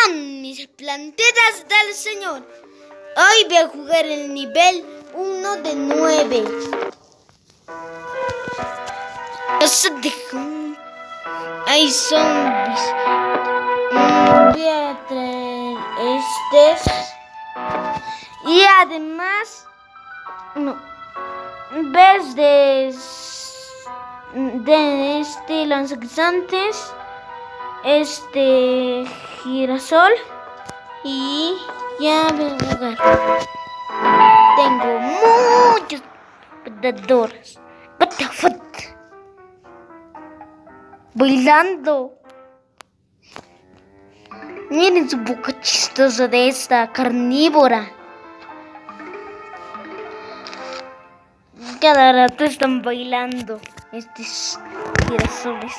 son mis planetas del Señor. Hoy voy a jugar el nivel 1 de 9. Hay zombies. Voy a traer estos. Y además, en vez de este lanzaguisantes, este girasol, y ya voy a jugar. Tengo muchos predadoras. What the fuck? Bailando. Miren su boca chistosa de esta carnívora. Cada rato están bailando estos girasoles.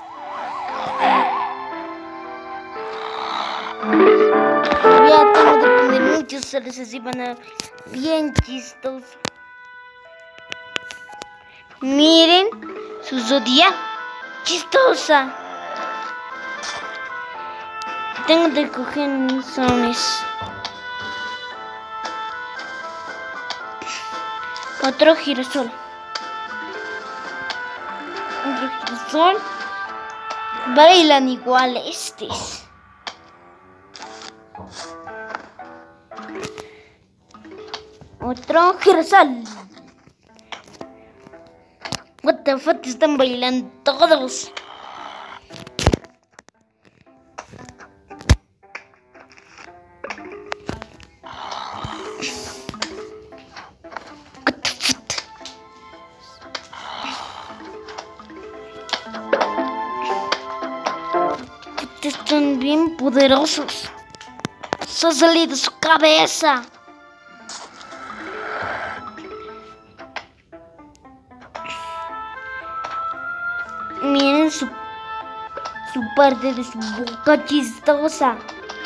Ya tengo que poner muchos soles, así van a ver bien chistosos. Miren su zodiaco chistosa. Tengo que coger soles. Otro girasol. Otro girasol. Bailan igual estos. Otro girasol. What the fuck, están bailando todos. Están bien poderosos. Se ha salido su cabeza. Miren su parte de su boca chistosa.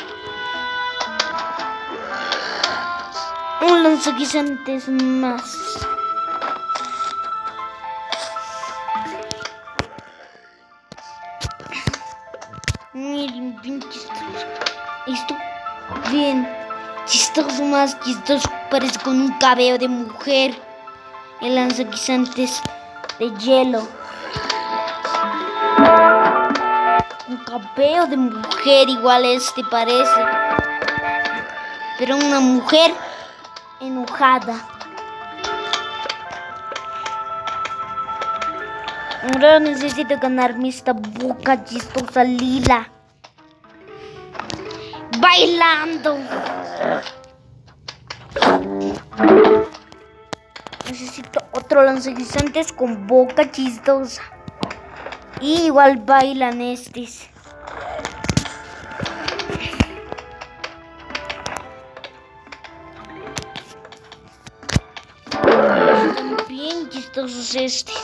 Un lanzaguisantes más. Miren, bien chistoso. Esto, bien chistoso, más chistoso. Parece con un cabello de mujer. El lanzaguisantes de hielo. Un cabello de mujer igual este parece. Pero una mujer enojada. Ahora necesito ganarme esta boca chistosa lila. Bailando. Necesito otro lanzaguisantes con boca chistosa. Y igual bailan estos. Están bien chistosos estos.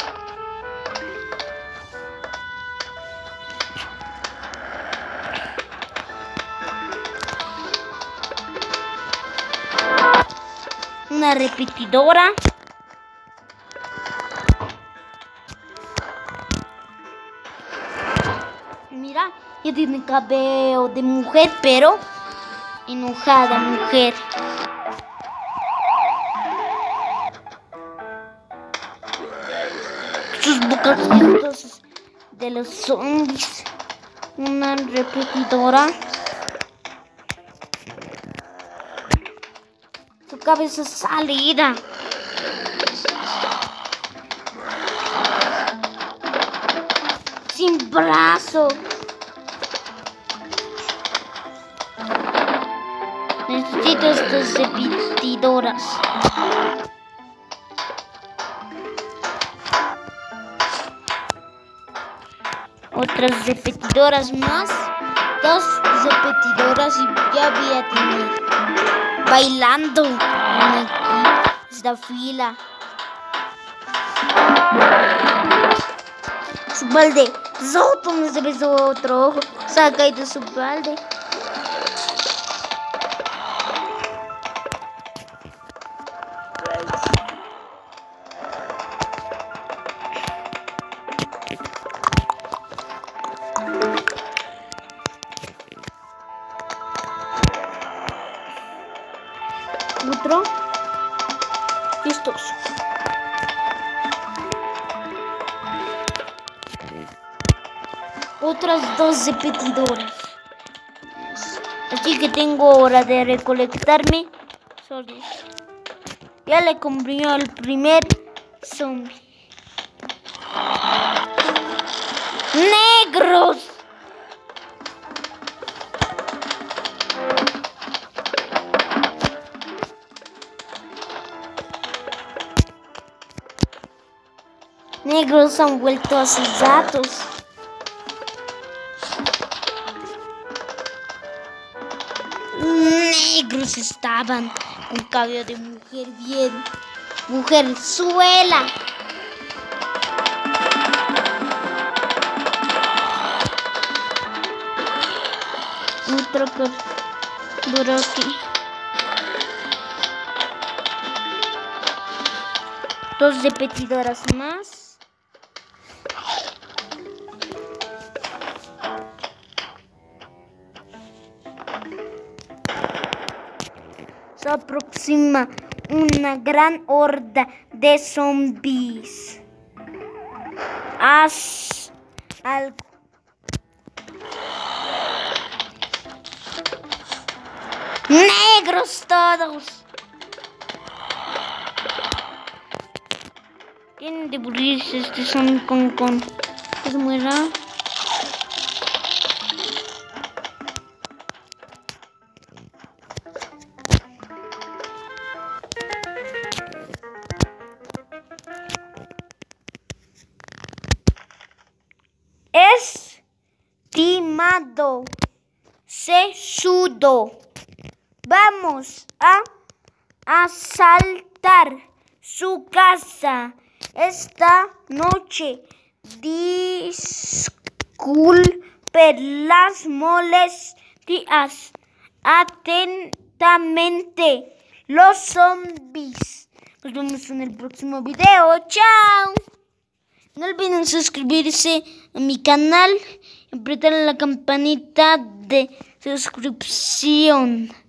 Una repetidora. Mira, ya tiene cabello de mujer, pero enojada mujer. Sus bocas chistosas de los zombies. Una repetidora. Su cabeza salida. Sin brazo. Necesito estas repetidoras. Otras repetidoras más. 2 repetidoras y ya voy a tener. Bailando en aquí, esta fila. Su balde. Zoto, no se ve su otro ojo. Se ha caído su balde. Otro. Chistoso. Otras 2 repetidoras. Así que tengo hora de recolectarme solos. Ya le comprimió el primer zombie. ¡Negros! Negros han vuelto a sus datos. Negros estaban con cabello de mujer bien. Mujerzuela. Otro por aquí. 2 repetidoras más. Se aproxima una gran horda de zombies. Haz algo. ¡Negros todos! Tienen de morirse este zombie con. Que se muera. Estimado sesudo, vamos a asaltar su casa esta noche. Disculpe las molestias. Atentamente, los zombies. Nos vemos en el próximo video. ¡Chao! No olviden suscribirse a mi canal y apretar la campanita de suscripción.